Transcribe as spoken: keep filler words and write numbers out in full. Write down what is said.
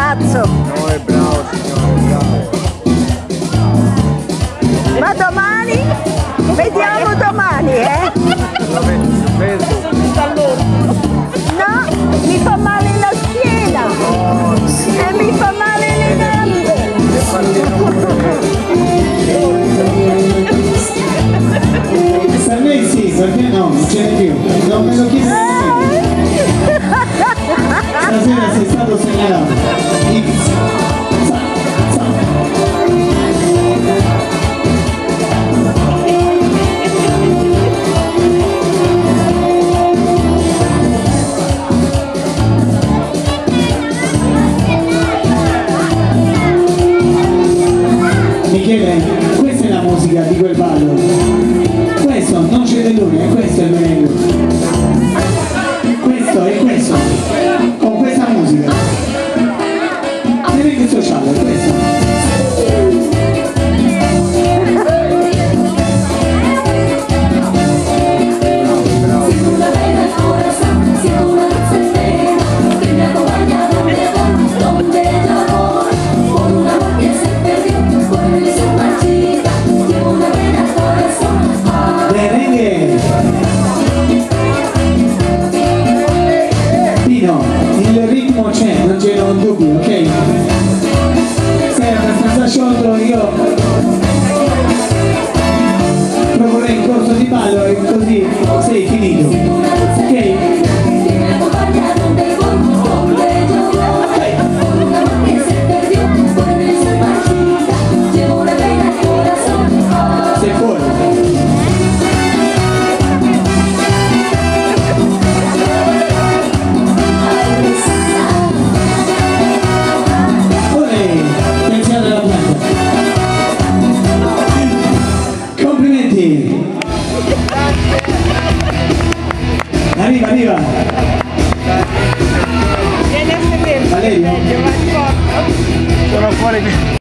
ragazzo. No, è bravo signore, bravo. Ma domani? Vediamo domani, eh? La metti su Facebook? No, mi fa male la schiena. E mi fa male le gambe. E partito pure. Per lei sì, perché no? Non ce n'è più. Non me lo chiede neanche. Stasera sei stato segnalato. X. Michele, questa è la musica di quel ballo. Questo non c'è dell'uno, è questo il merengue. Questo è questo. Con questa musica. Merengue sociale, questo. Pino, il ritmo c'è, non c'è un dubbio, ok? Sei abbastanza sciolto, io proporrei in corso di ballo e così sei finito, ok? Sei fuori. Arriva, arriva! Vieni a sedere! Valerio? Sono fuori.